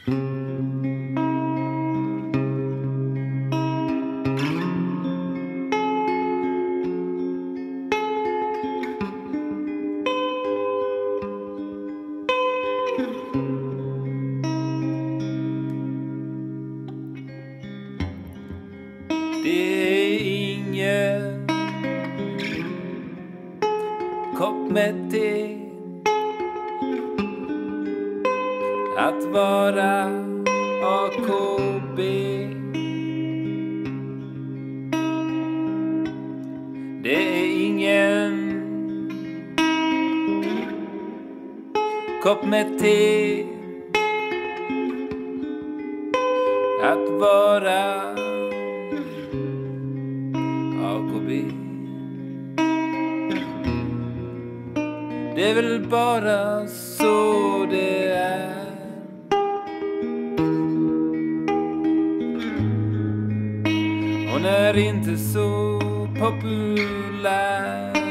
Det är ingen kopp med te att vara AKB. Det är ingen kopp med te att vara AKB. Det är väl bara så det är. Hon är inte så populär.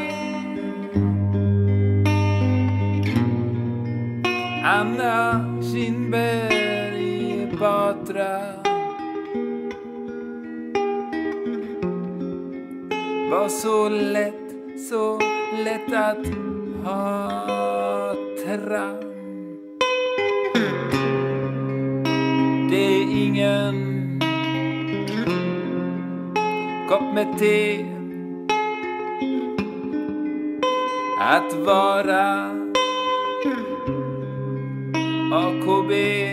Anna Kinberg Batra var så lätt att hatra. Det är ingen kopp med te att vara AKB.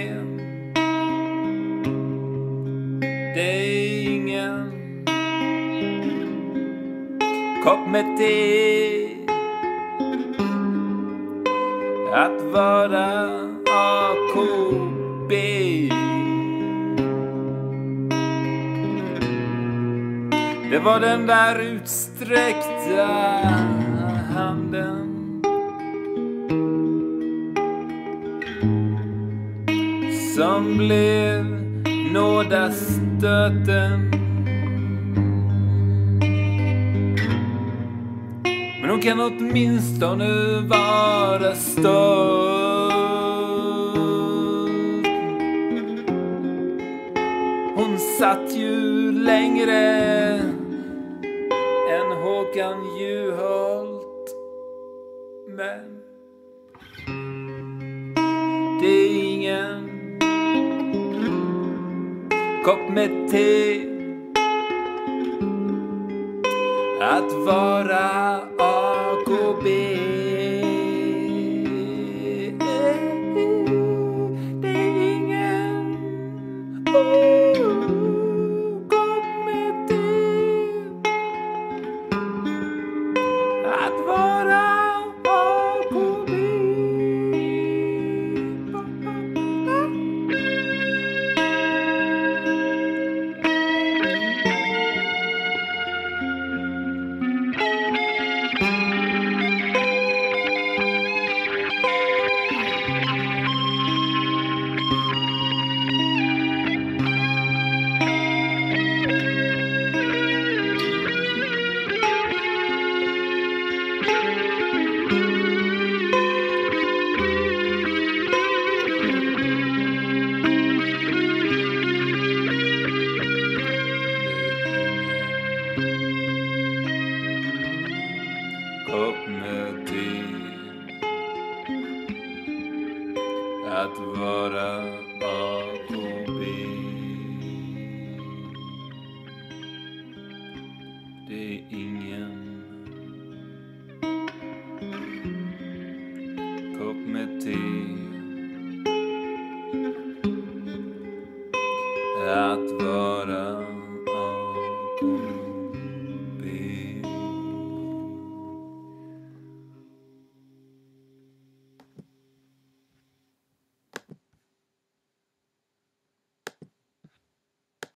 Det är ingen kopp med te att vara AKB. Det var den där utsträckta handen som blev nådastöten. Men hon kan åtminstone vara stolt. Hon satt ju längre än Håkan Juholt. Men det är ingen kopp med te att vara AKB. Det är ingen kopp med te att vara AKB. Kopp med te att vara AKB. Det är ingen kopp med te att